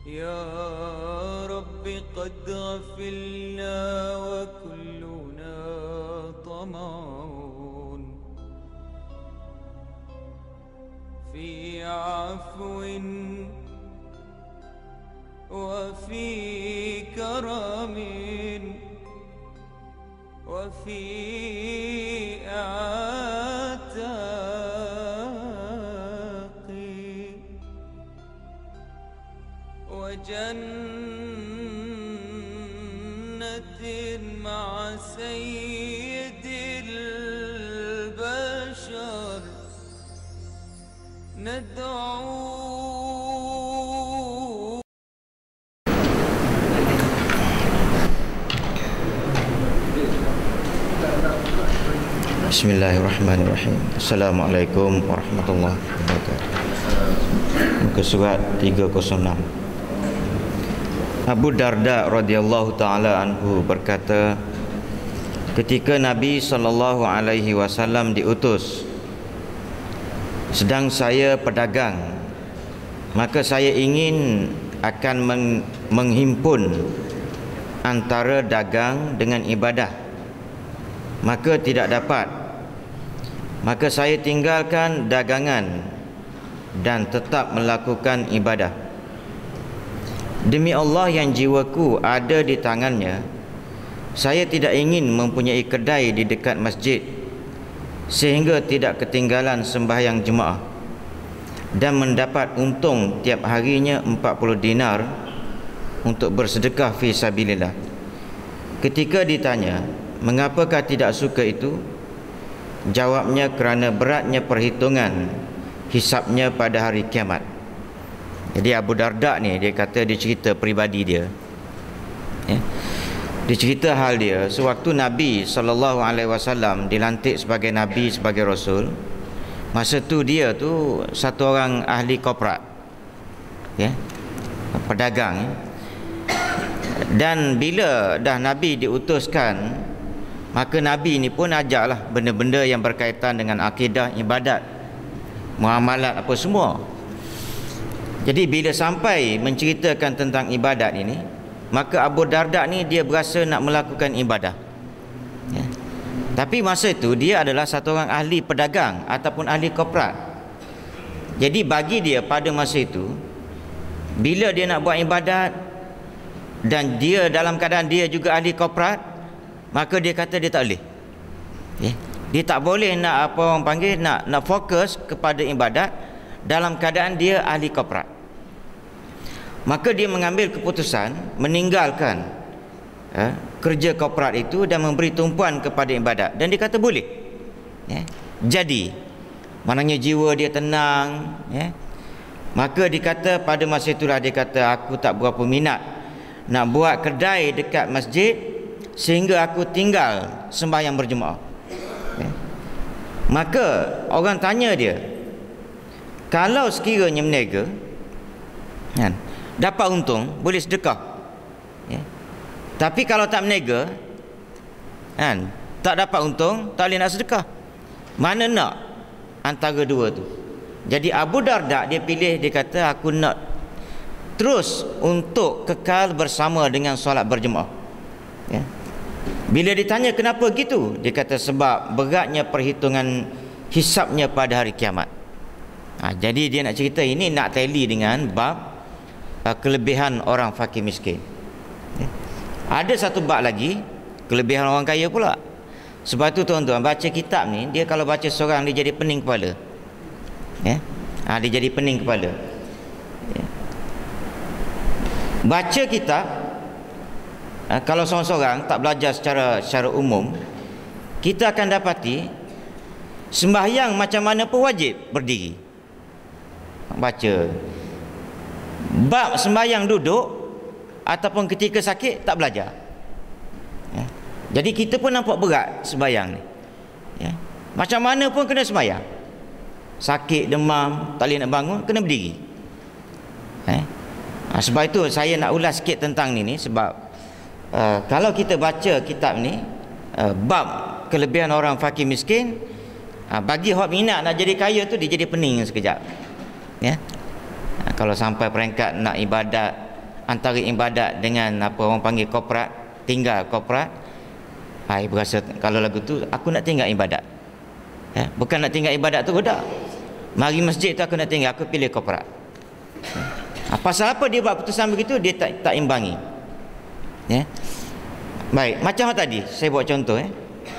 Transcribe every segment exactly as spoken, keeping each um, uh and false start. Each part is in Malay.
يا رب قد غفلنا وكلنا طمع في عفو وفي كرم وفي عتاق وجنة مع سيد البشر ندعو. Bismillahirrahmanirrahim. Assalamualaikum warahmatullahi wabarakatuh. Muka surat tiga kosong enam. Abu Darda radhiyallahu taala anhu berkata, ketika Nabi sallallahu alaihi wasallam diutus, sedang saya pedagang, maka saya ingin akan meng menghimpun antara dagang dengan ibadah, maka tidak dapat. Maka saya tinggalkan dagangan dan tetap melakukan ibadah. Demi Allah yang jiwaku ada di tangannya, saya tidak ingin mempunyai kedai di dekat masjid sehingga tidak ketinggalan sembahyang jemaah dan mendapat untung tiap harinya empat puluh dinar untuk bersedekah fi sabilillah. Ketika ditanya, mengapakah tidak suka itu? Jawabnya, kerana beratnya perhitungan hisapnya pada hari kiamat. Jadi Abu Darda ni, dia kata, dia cerita peribadi dia, ya. Dia cerita hal dia sewaktu Nabi sallallahu alaihi wasallam dilantik sebagai Nabi, sebagai Rasul. Masa tu dia tu satu orang ahli korporat, ya, pedagang, ya. Dan bila dah Nabi diutuskan, maka Nabi ni pun ajaklah benda-benda yang berkaitan dengan akidah, ibadat, muamalat, apa semua. Jadi bila sampai menceritakan tentang ibadat ini, maka Abu Darda ni dia berasa nak melakukan ibadah, ya. Tapi masa itu dia adalah satu orang ahli pedagang ataupun ahli korporat. Jadi bagi dia pada masa itu, bila dia nak buat ibadat dan dia dalam keadaan dia juga ahli korporat, maka dia kata dia tak boleh, ya. Dia tak boleh nak apa orang panggil nak nak fokus kepada ibadat dalam keadaan dia ahli korporat. Maka dia mengambil keputusan meninggalkan, ya, kerja korporat itu dan memberi tumpuan kepada ibadat. Dan dia kata boleh, ya. Jadi maknanya jiwa dia tenang, ya. Maka dia kata pada masa itulah dia kata, aku tak berapa minat nak buat kedai dekat masjid sehingga aku tinggal sembahyang berjemaah, ya. Maka orang tanya dia, kalau sekiranya meniaga, kan, dapat untung, boleh sedekah, ya. Tapi kalau tak meniaga, kan, tak dapat untung, tak boleh nak sedekah. Mana nak antara dua tu? Jadi Abu Darda dia pilih, dia kata, aku nak terus untuk kekal bersama dengan solat berjemaah, ya. Bila ditanya kenapa gitu, dia kata sebab beratnya perhitungan hisapnya pada hari kiamat. Ha, jadi dia nak cerita ini nak tally dengan bab uh, kelebihan orang fakir miskin, ya. Ada satu bab lagi, kelebihan orang kaya pula. Sebab tu tuan-tuan, baca kitab ni, dia kalau baca seorang dia jadi pening kepala, ya. Ha, dia jadi pening kepala, ya. Baca kitab, Ha, kalau seorang-seorang tak belajar secara secara umum, kita akan dapati sembahyang macam mana pun wajib berdiri. Baca bab sembahyang duduk ataupun ketika sakit tak belajar, ya. Jadi kita pun nampak berat sembahyang ni, ya. Macam mana pun kena sembahyang. Sakit, demam, tak boleh nak bangun, kena berdiri, eh? Ha, sebab itu saya nak ulas sikit tentang ni ni sebab Uh, kalau kita baca kitab ni, uh, bab kelebihan orang fakir miskin, uh, bagi hok minat nak jadi kaya tu dia jadi pening sekejap, ya. Uh, kalau sampai peringkat nak ibadat antara ibadat dengan apa orang panggil korporat, tinggal korporat. Hai, berasa kalau lagu tu aku nak tinggal ibadat. Ya, bukan nak tinggal ibadat tu dah. Mari masjid tu aku nak tinggal, aku pilih korporat. Ha, pasal apa dia buat putusan begitu? Dia tak tak imbangi. Ya. Baik, macam tadi saya buat contoh eh.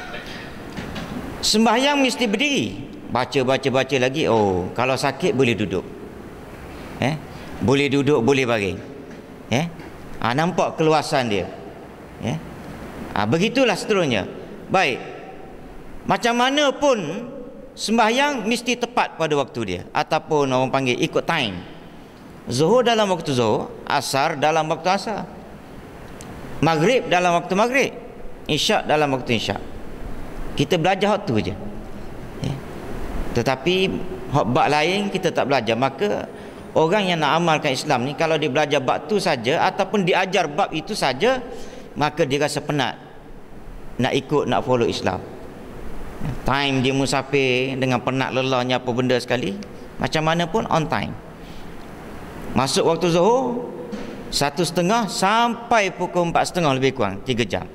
Sembahyang mesti berdiri. Baca baca baca lagi. Oh, kalau sakit boleh duduk. Eh? Boleh duduk, boleh baring. Eh? Ha, nampak keluasan dia. Eh? Ha, begitulah seterusnya. Baik. Macam mana pun sembahyang mesti tepat pada waktu dia, ataupun orang panggil ikut time. Zuhur dalam waktu zuhur, asar dalam waktu asar, maghrib dalam waktu maghrib, isyak dalam waktu isyak. Kita belajar hak tu je. Ya. Tetapi hak bab lain kita tak belajar. Maka orang yang nak amalkan Islam ni, kalau dia belajar bab tu saja ataupun diajar bab itu saja, maka dia rasa penat nak ikut, nak follow Islam. Time dia musafir dengan penat lelahnya apa benda sekali, macam mana pun on time. Masuk waktu zuhur satu setengah sampai pukul empat setengah lebih kurang tiga jam.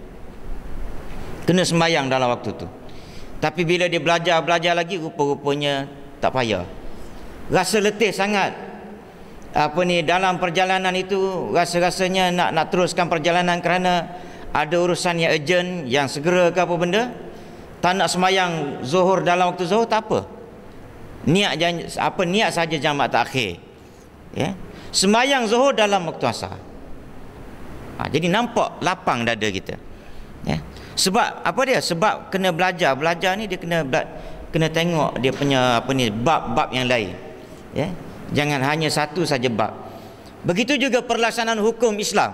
Kena sembahyang dalam waktu tu. Tapi bila dia belajar belajar lagi, rupa-rupanya tak payah. Rasa letih sangat. Apa ni, dalam perjalanan itu rasa-rasanya nak nak teruskan perjalanan kerana ada urusan yang urgent, yang segera ke apa benda. Tak nak sembahyang zuhur dalam waktu zuhur, tak apa. Niat apa niat saja jamak takhir. Ya. Sembahyang zuhur dalam waktu asar. Ha, jadi nampak lapang dada kita. Ya. Sebab apa dia? Sebab kena belajar. Belajar ni dia kena kena tengok dia punya apa ni, bab-bab yang lain. Ya. Jangan hanya satu saja bab. Begitu juga pelaksanaan hukum Islam.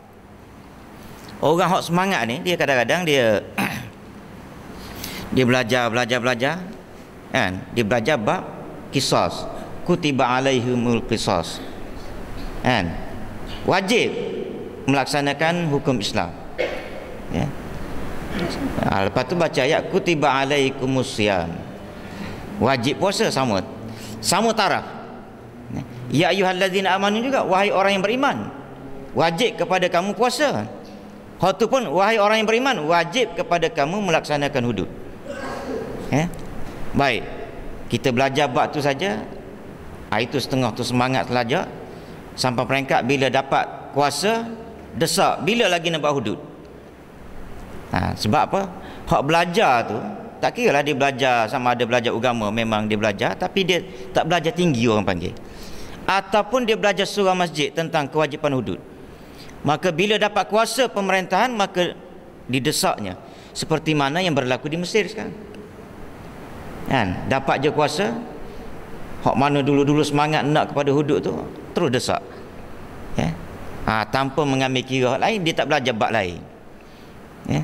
Orang hok semangat ni, dia kadang-kadang dia dia belajar belajar belajar kan, dia belajar bab qisas, kutiba alaihimul qisas kan, wajib melaksanakan hukum Islam. Ya. Ha, lepas tu baca ayat kutiba alaikumus siyam, wajib puasa, sama sama taraf. Ya ayyuhallazina amanu juga, wahai orang yang beriman, wajib kepada kamu puasa. Hal tu pun, wahai orang yang beriman, wajib kepada kamu melaksanakan hudud. Eh? Baik, kita belajar bab tu saja. Ha, itu setengah tu semangat belajar sampai peringkat bila dapat kuasa desak bila lagi nak buat hudud. Ha, sebab apa? Hak belajar tu tak kira lah dia belajar sama ada belajar agama, memang dia belajar, tapi dia tak belajar tinggi orang panggil, ataupun dia belajar surah masjid tentang kewajipan hudud. Maka bila dapat kuasa pemerintahan, maka didesaknya seperti mana yang berlaku di Mesir sekarang. Kan, dapat je kuasa, hak mana dulu-dulu semangat nak kepada hudud tu terus desak. Ya. Ha, tanpa mengambil kira hak lain, dia tak belajar bab lain. Ya.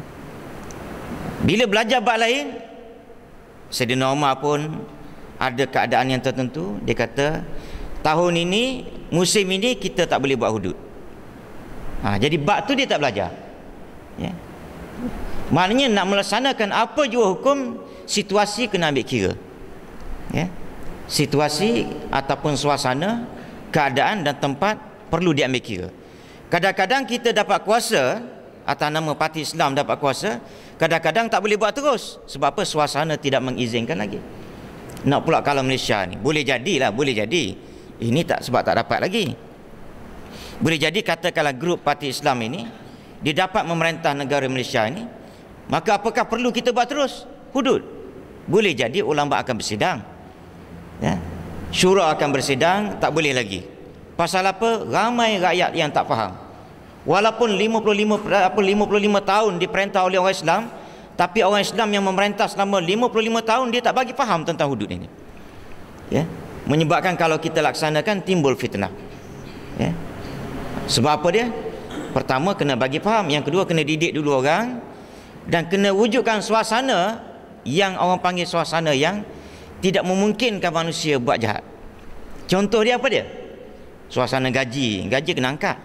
Bila belajar bab lain, Sayyidina Umar pun ada keadaan yang tertentu, dia kata tahun ini, musim ini kita tak boleh buat hudud. Ha, jadi bab tu dia tak belajar. Ya. Maknanya nak melaksanakan apa jua hukum, situasi kena ambil kira. Ya. Situasi ataupun suasana, keadaan dan tempat perlu diambil kira. Kadang-kadang kita dapat kuasa atas nama Parti Islam, dapat kuasa, kadang-kadang tak boleh buat terus. Sebab apa? Suasana tidak mengizinkan lagi. Nak pula kalau Malaysia ni, boleh jadilah, boleh jadi. Ini tak, sebab tak dapat lagi. Boleh jadi katakanlah grup Parti Islam ini dia dapat memerintah negara Malaysia ini, maka apakah perlu kita buat terus hudud? Boleh jadi ulama akan bersidang. Ya. Syura akan bersidang, tak boleh lagi. Pasal apa? Ramai rakyat yang tak faham. Walaupun lima puluh lima apa lima puluh lima tahun diperintah oleh orang Islam, tapi orang Islam yang memerintah selama lima puluh lima tahun dia tak bagi faham tentang hudud ini. Ya. Menyebabkan kalau kita laksanakan timbul fitnah. Ya. Sebab apa dia? Pertama kena bagi faham, yang kedua kena didik dulu orang, dan kena wujudkan suasana yang orang panggil suasana yang tidak memungkinkan manusia buat jahat. Contoh dia apa dia? Suasana gaji, gaji kena angkat.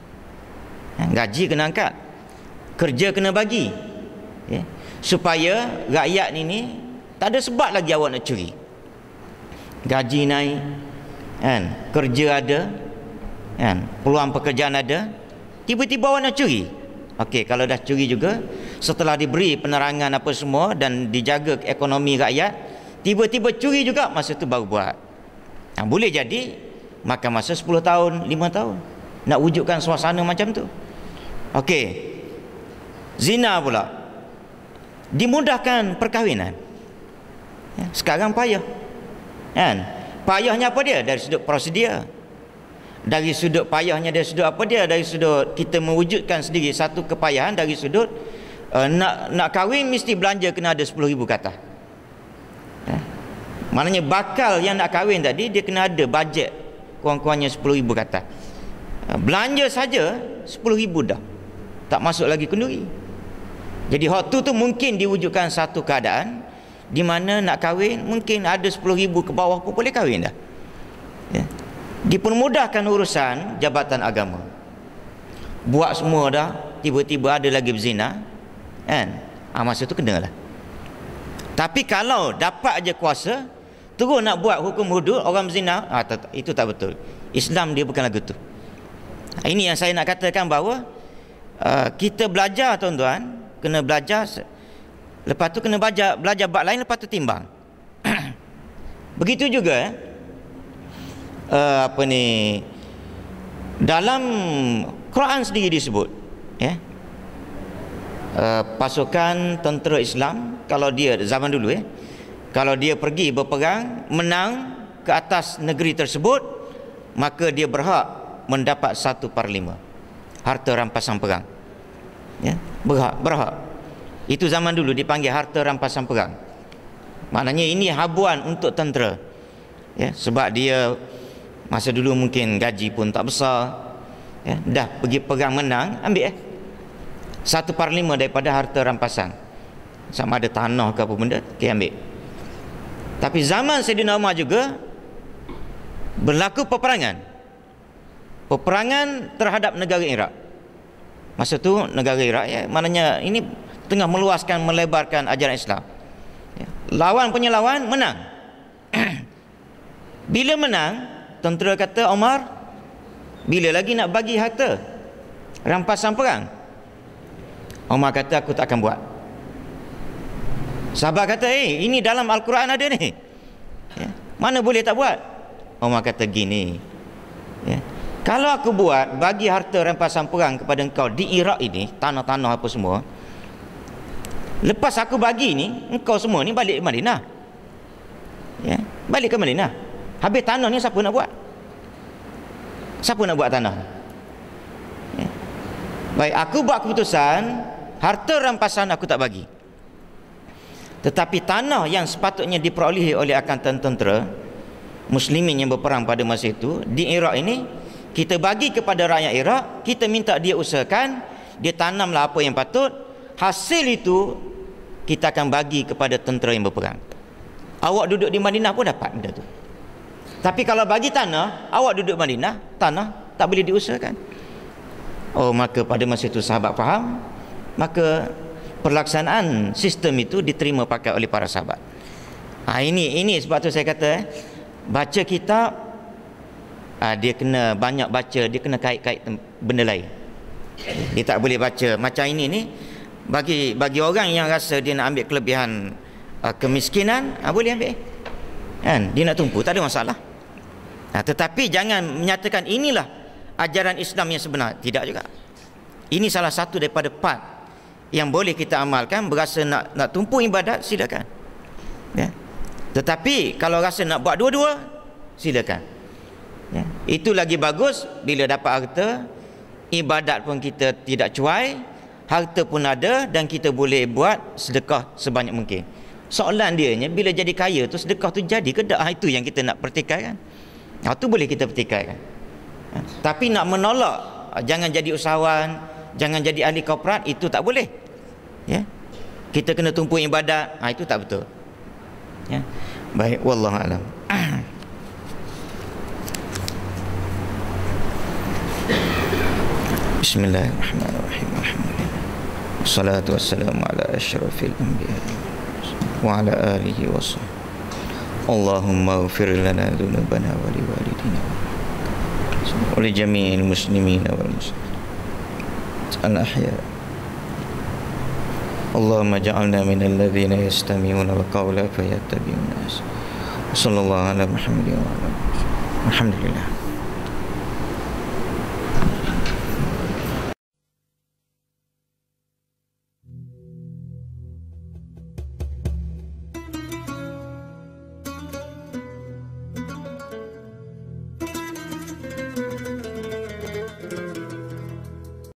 Gaji kena angkat. Kerja kena bagi. Ya. Supaya rakyat ini tak ada sebab lagi awak nak curi. Gaji naik, kan? Kerja ada. kan, peluang pekerjaan ada, tiba-tiba orang nak curi. Okey, kalau dah curi juga, setelah diberi penerangan apa semua dan dijaga ekonomi rakyat, tiba-tiba curi juga, masa tu baru buat. Nah, boleh jadi makan masa sepuluh tahun, lima tahun nak wujudkan suasana macam tu. Okey, zina pula dimudahkan perkahwinan. Ya, sekarang payah, kan? Payahnya apa dia? Dari sudut prosedur, dari sudut payahnya dari sudut apa dia? Dari sudut kita mewujudkan sendiri satu kepayahan dari sudut uh, nak nak kahwin mesti belanja kena ada sepuluh ribu kata. Ya. Maknanya bakal yang nak kahwin tadi dia kena ada bajet kurang-kurangnya sepuluh ribu kata. Uh, belanja saja sepuluh ribu dah, tak masuk lagi kenduri. Jadi waktu tu mungkin diwujudkan satu keadaan di mana nak kahwin mungkin ada sepuluh ribu ke bawah pun boleh kahwin dah. Ya. Dipermudahkan urusan jabatan agama. Buat semua dah, tiba-tiba ada lagi berzina, kan? Ah, masa tu kena lah. Tapi kalau dapat aja kuasa, terus nak buat hukum hudud orang berzina, ah, tak, itu tak betul. Islam dia bukan lagu tu. Ini yang saya nak katakan bahawa uh, kita belajar, tuan-tuan, kena belajar. Lepas tu kena belajar belajar bab lain, lepas tu timbang. Begitu juga uh, apa ni, dalam Quran sendiri disebut, ya, uh, pasukan tentera Islam kalau dia zaman dulu, ya, kalau dia pergi berperang menang ke atas negeri tersebut, maka dia berhak mendapat satu per lima harta rampasan perang. Ya, berhak, berhak. Itu zaman dulu dipanggil harta rampasan perang. Maknanya ini habuan untuk tentera. Ya, sebab dia masa dulu mungkin gaji pun tak besar. Ya, dah pergi perang menang, ambil eh satu per lima daripada harta rampasan. Sama ada tanah ke apa benda, okay, ambil. Tapi zaman Sayyidina Umar juga berlaku peperangan. Peperangan terhadap negara Iraq. Masa tu negara Iraq, ya, maknanya ini tengah meluaskan, melebarkan ajaran Islam. Ya. Lawan punya lawan menang. Bila menang, tentera kata, Omar, bila lagi nak bagi harta rampasan perang? Omar kata, aku tak akan buat. Sahabat kata, eh, ini dalam Al-Quran ada ni. Ya. Mana boleh tak buat? Omar kata gini, ya, kalau aku buat bagi harta rampasan perang kepada engkau di Iraq ini, tanah-tanah apa semua, lepas aku bagi ni, engkau semua ni balik ke Madinah. Ya, balik ke Madinah. Habis tanah ni siapa nak buat? Siapa nak buat tanah? Ya. Baik, aku buat keputusan, harta rampasan aku tak bagi. Tetapi tanah yang sepatutnya diperolehi oleh angkatan tentera muslimin yang berperang pada masa itu di Iraq ini, kita bagi kepada rakyat Iraq, kita minta dia usahakan, dia tanamlah apa yang patut, hasil itu kita akan bagi kepada tentera yang berperang. Awak duduk di Madinah pun dapat benda tu. Tapi kalau bagi tanah, awak duduk Madinah, tanah tak boleh diusahakan. Oh, maka pada masa itu sahabat faham, maka pelaksanaan sistem itu diterima pakai oleh para sahabat. Ha, ini ini sebab tu saya kata, eh, baca kitab, ha, dia kena banyak baca, dia kena kait-kait benda lain. Dia tak boleh baca macam ini ni. Bagi bagi orang yang rasa dia nak ambil kelebihan uh, kemiskinan, uh, boleh ambil, kan? Dia nak tumpu, tak ada masalah. Nah, tetapi jangan menyatakan inilah ajaran Islam yang sebenar. Tidak juga. Ini salah satu daripada part yang boleh kita amalkan. Berasa nak nak tumpu ibadat, silakan, ya. Tetapi kalau rasa nak buat dua-dua, silakan, ya. Itu lagi bagus. Bila dapat harta, ibadat pun kita tidak cuai, harta pun ada, dan kita boleh buat sedekah sebanyak mungkin. Soalan dia, bila jadi kaya tu sedekah tu jadi ke tak? Itu yang kita nak pertikaikan. Ha, itu boleh kita pertikaikan. Ha, tapi nak menolak, jangan jadi usahawan, jangan jadi ahli korporat, itu tak boleh, ya. Kita kena tumpu ibadat, ha, itu tak betul, ya. Baik, wallahu a'lam. Bismillahirrahmanirrahim. Wassalatu wassalamu ala asyrafil anbiya wa ala alihi wa sahbihi. Allahumma ighfir lana dhunubana wa liwalidina ولجميع المسلمين والمسلمات الأحياء. اللهم اجعلنا من الذين يستمعون القول فيتبعون أحسنه. صلى الله على محمد وعلى آله. الحمد لله.